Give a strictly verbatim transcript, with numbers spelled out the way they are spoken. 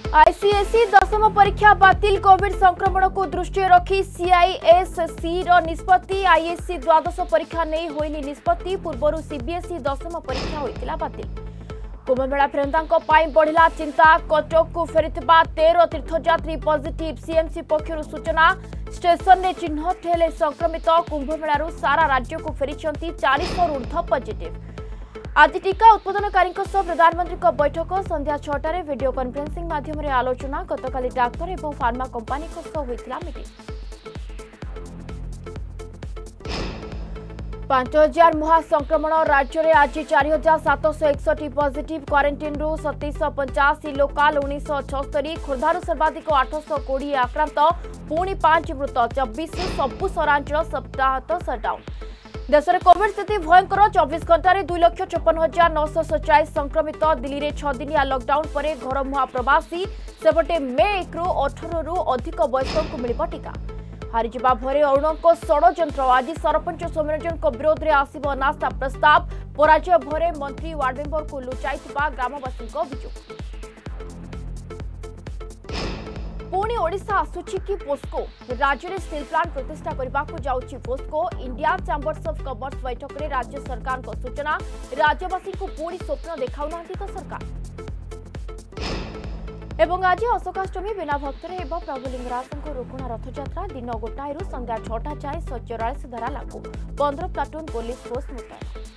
ICSE दशम परीक्षा बातिल कोविड संक्रमण को दृष्टि रखी सीआईएससी निष्पत्ति आईएससी द्वादश परीक्षा नहीं होइनी निष्पत्ति पूर्व सीबीएसई दशम परीक्षा होइतिला बातिल कुंभमेला फेरंतांको पाई बढ़िला चिंता कटक को फेरिथिबा तेरह तीर्थयात्री पॉजिटिव सीएमसी पक्षरु सूचना स्टेशन ने चिन्हट हेले संक्रमित कुंभमेलारू सारा राज्य को फेरिछंती चालीस ऊर्ध्व पॉजिटिव आज टीका उत्पादनकारी प्रधानमंत्री बैठक संध्या छटार वीडियो कॉन्फ्रेंसिंग माध्यम आलोचना गतकाली डाक्तर और फार्मा कंपानी होता मीटिंग पांच हजार महासंक्रमण राज्य में आज चार हजार सातश एकसठी पॉजिटिव क्वारंटाइन रु सतैश पंचाशी लोकाल उन्नीस छस्तरी खोर्धारू सर्वाधिक आठश कोड़े आक्रांत पुणी पांच मृत चौबीस सबु सहरांचल सप्ताहत सटडाउन देश में कोविड स्थिति भयंकर चौबीस घंटे दुई लक्ष चौपन हजार नौश सैंतालीस संक्रमित दिल्ली में छह दिनिया लॉकडाउन पर घर मुहा प्रवासी सेपटे मे एक रु अठारह रु अधिक वयस्क को मिल टीका हारिजा भरे अरुणों षड्यंत्र आज सरपंच सौम्यरंजन विरोध में आसव नास्ता प्रस्ताव पराजय भरे मंत्री वार्ड मेंबर को लुचाई ग्रामवासी अभियोग पुणी ओडिशा आसुछि कि पोस्को राज्य में स्टील प्लांट प्रतिष्ठा करने को जाउछि POSCO India chambers of commerce बैठक में राज्य सरकार को सूचना राज्यवासी को पुणी स्वप्न देखाउना तो सरकार एवं आज अशोकाष्टमी बिना भक्तर एवं प्रभु लिंगराज रुकुणा रथयात्रा दिन गोटाए संध्या छटा जाए सौ चौरालीस धारा लागू पंद्रह प्लाटून पुलिस फोर्स मुतयन।